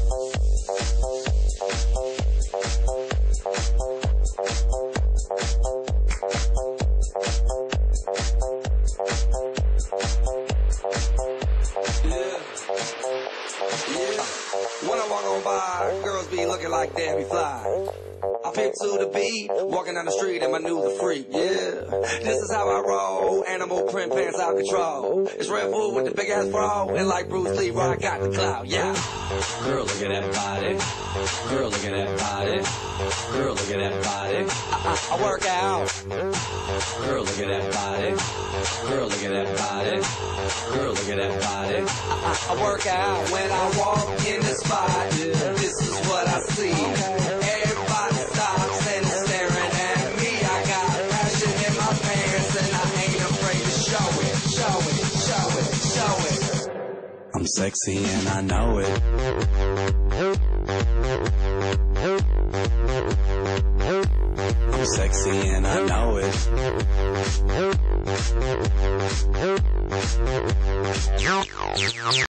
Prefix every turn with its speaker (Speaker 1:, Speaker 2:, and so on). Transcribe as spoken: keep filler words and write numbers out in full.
Speaker 1: When I walk on by, girls be looking like Debbie Fly. I pick to the beat, walking down the street and my new the freak, yeah. This is how I roll, animal print pants out control. It's Red Bull with the big ass bra, and like Bruce Lee, I got the clout, yeah. Girl, look at that body. Girl, look at that body. Girl, look at that body. I, I, I work out. Girl, look at that body. Girl, look at that body. Girl, look at that body. I, I, I work out when I walk in the spot. This is what I see. Everybody stops and is staring at me. I got passion in my pants and I ain't afraid to show it, show it, show it, show it.
Speaker 2: I'm sexy and I know it. I'm sexy and I know it.